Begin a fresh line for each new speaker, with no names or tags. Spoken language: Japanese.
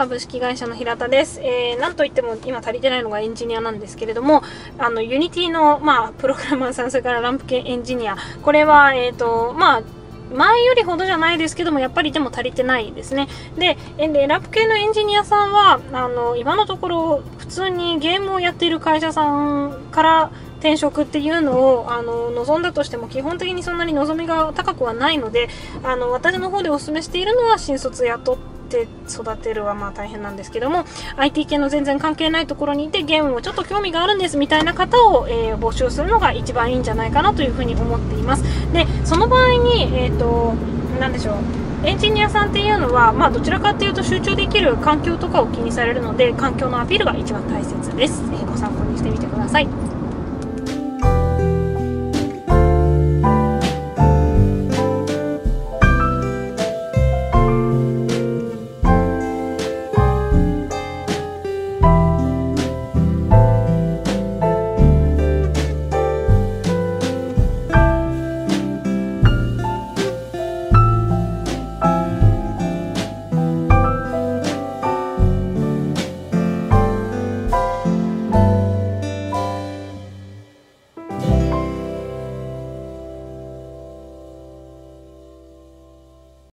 株式会社の平田です。なんといっても今足りてないのがエンジニアなんですけれども、ユニティの、プログラマーさん、それからランプ系エンジニア、これは、前よりほどじゃないですけども、やっぱりでも足りてないですね。で、ランプ系のエンジニアさんは、今のところ、普通にゲームをやっている会社さんから転職っていうのを、望んだとしても、基本的にそんなに望みが高くはないので、私の方でお勧めしているのは、新卒雇って育てるは大変なんですけども、IT 系の全然関係ないところにいて、ゲームもちょっと興味があるんですみたいな方を、募集するのが一番いいんじゃないかなというふうに思っています。で、その場合に、なんでしょう。エンジニアさんっていうのは、どちらかっていうと集中できる環境とかを気にされるので、環境のアピールが一番大切です。ご参考にしてみてください。